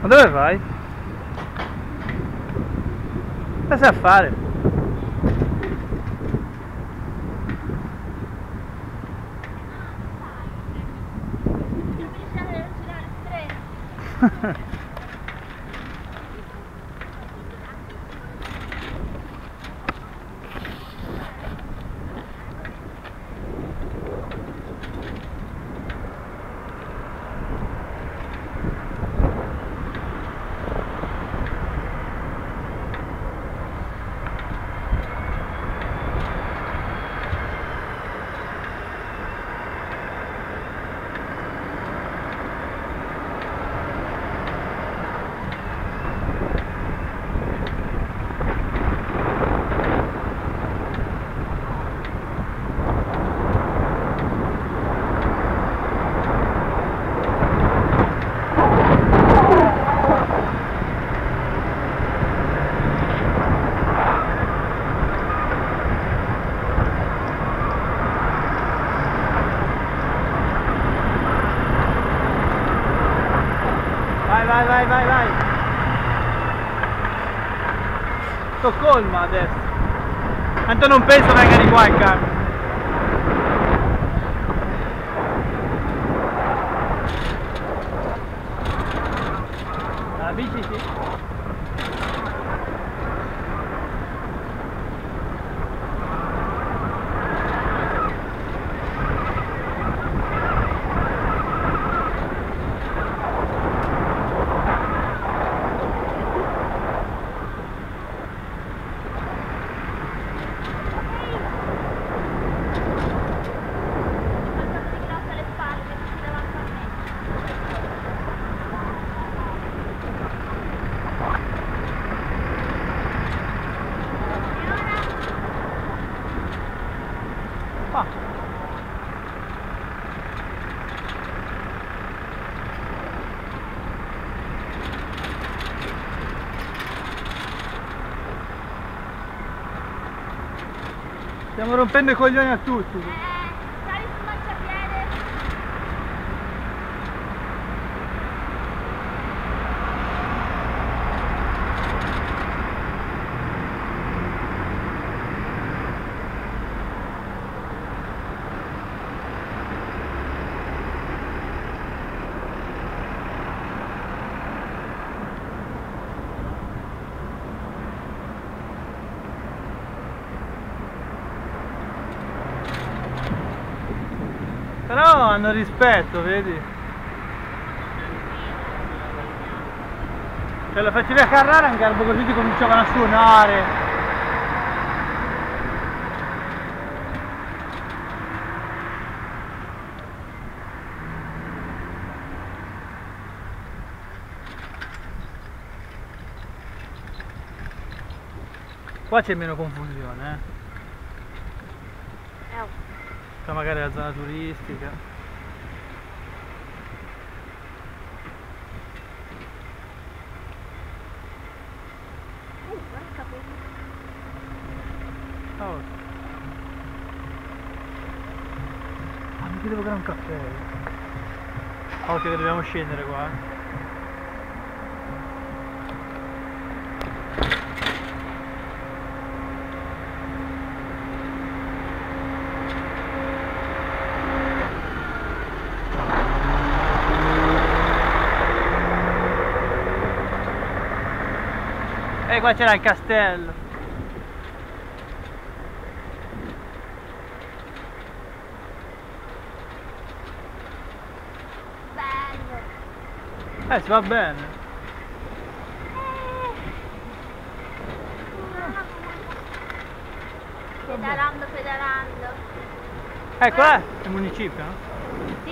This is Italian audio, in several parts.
Ma dove vai? Cosa stai a fare? Vai. Stoccolma adesso. Tanto non penso venga di qua il camion. La bici sì. Stiamo rompendo i coglioni a tutti. Sali sul marciapiede. Però hanno rispetto, vedi? Cioè lo facevi a Carrara anche al così ti cominciavano a suonare. Qua c'è meno confusione, Qua magari la zona turistica. Oh. Mi chiedevo che era un caffè. Occhio che dobbiamo scendere qua. Qua c'era il castello. Bello. Si va bene. Pedalando. Ecco là, è il municipio, no? Sì.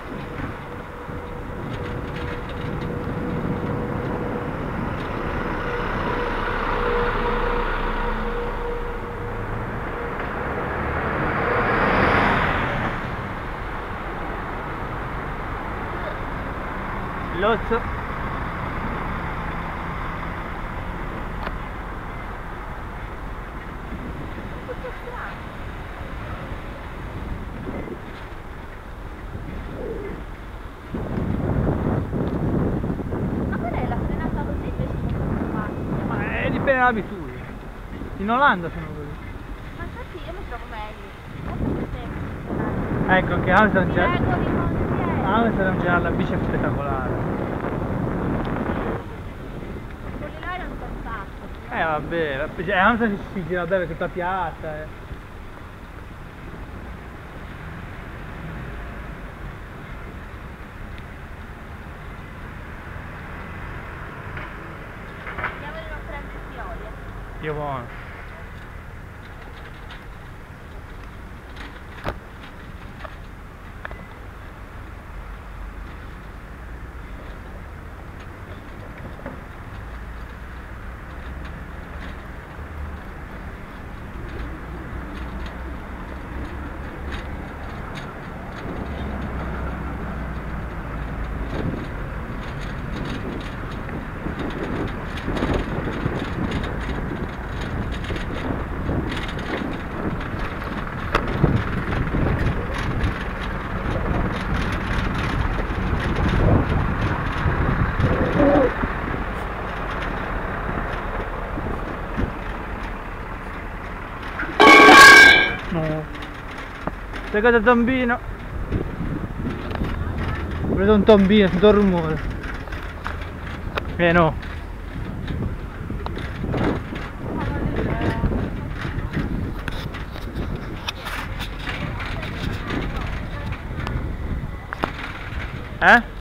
Lozzo. Tutto strano. Ma qual è la l'abitudine. In Olanda sono così. Ma infatti io mi trovo meglio. Molto più semplice. Ecco, che Amsterdam Ti già. regoli con piedi. Amsterdam già la bici è spettacolare. Quelli là non sono fatto. Vabbè, Amsterdam si gira bene tutta piatta. Andiamo le nostre ambizioni. Io buono. No. Sei caduto il tombino. Ho preso un tombino, sento il rumore. No. Eh?